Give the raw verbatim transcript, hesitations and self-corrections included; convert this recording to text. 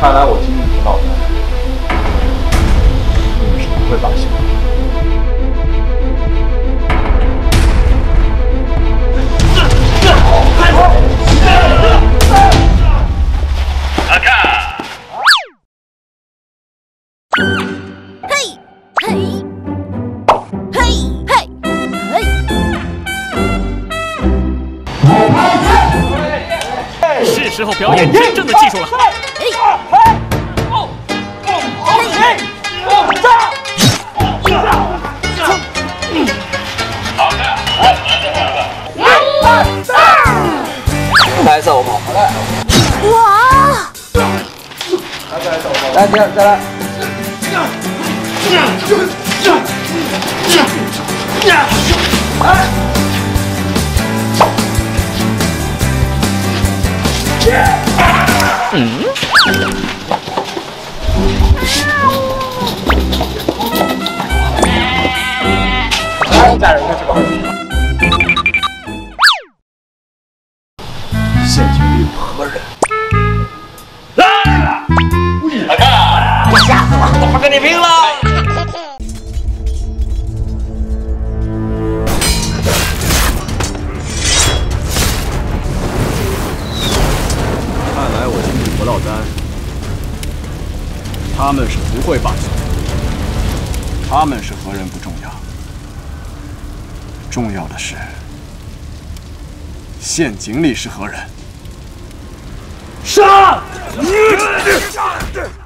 看来我今日不落单，你是不会罢休的。 卡卡， 嘿，嘿，嘿，嘿，嘿。 是时候表演真正的技术了。 来，走跑。 哇！ 来，第二，再来。 嗯。 来，家人开始吧。 现局里有何人？ 来！卡卡， 我吓死了！我不跟你拼了！ 看来我今日不落单，他们是不会罢休。他们是何人不重要，重要的是陷阱里是何人。杀！